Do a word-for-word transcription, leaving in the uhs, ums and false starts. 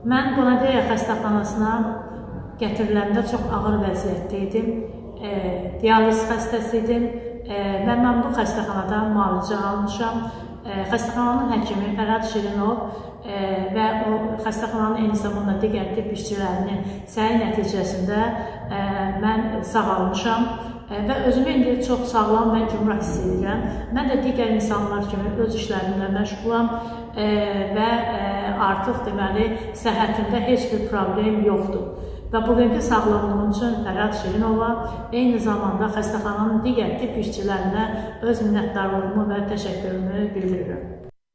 Mən Qonadeya xəstəxanasına gətiriləndə çox ağır vəziyyətdə idim. E, dializ xəstəsi idim. E, mən, mən bu xəstəxanada müalicə almışam. E, xəstəxananın həkimi Fərhad Şirinov e, və o xəstəxananın eyni zamanda digər tibb işçilərinin səyi nəticəsində e, mən sağalmışam. Və özümü indi çox sağlam və gümrah hiss edirəm. Mən də digər insanlar kimi öz işlərimlə məşğulam və artıq deməli səhhətimdə heç bir problem yoxdur. Və bugünkü sağlamlığım üçün Fərhad Şirinova, eyni zamanda xəstəxananın digər tibb işçilərinə öz minnətdarlığımı və təşəkkürümü bildirirəm.